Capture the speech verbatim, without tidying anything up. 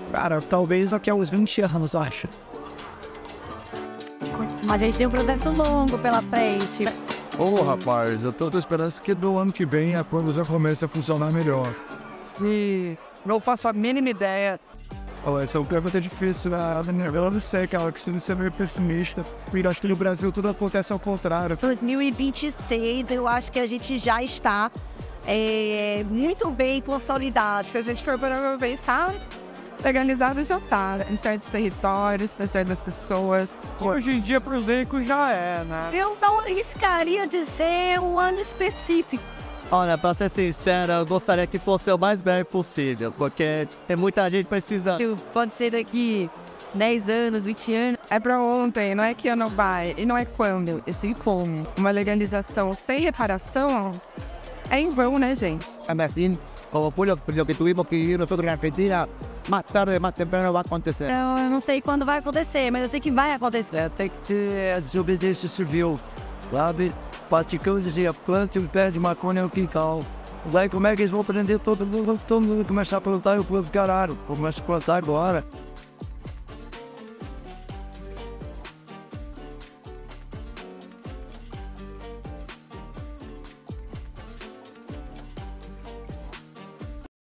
Cara, talvez daqui a uns vinte anos, acho. Mas a gente tem um processo longo pela frente. Ô, oh, rapaz, eu tô, tô esperando que do ano que vem a coisa já comece a funcionar melhor. E não faço a mínima ideia. Oh, essa é uma pergunta difícil, né? Eu não sei, cara, eu costumo ser meio pessimista. Eu acho que no Brasil tudo acontece ao contrário. dois mil e vinte e seis, eu acho que a gente já está é, muito bem consolidado. Se a gente for para pensar, legalizado já está em certos territórios, para certas pessoas. Hoje em dia, para os ricos, já é, né? Eu não arriscaria dizer um ano específico. Olha, pra ser sincero, eu gostaria que fosse o mais breve possível, porque tem muita gente precisando. Pode ser daqui dez anos, vinte anos. É para ontem, não é que ano vai, e não é quando, é sim como. Uma legalização sem reparação é em vão, né, gente? Assim, como foi o que tuvimos que ir nosotros na Argentina, mais tarde, mais temprano vai acontecer. Então, eu não sei quando vai acontecer, mas eu sei que vai acontecer. É, tem que ter a desobediência civil, sabe? Praticando dizia, plante um pé de maconha no quintal. Daí como é que eles vão prender todo mundo? Todo mundo começar a plantar e o povo, caralho, começa a plantar agora.